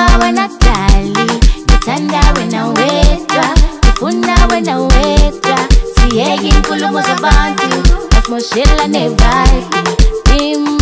Ngizwa wena dali, ngithanda wena wedwa, ngifuna wena wedwa. Siyeke inkulumo zabantu, asimoshela ne-vibe.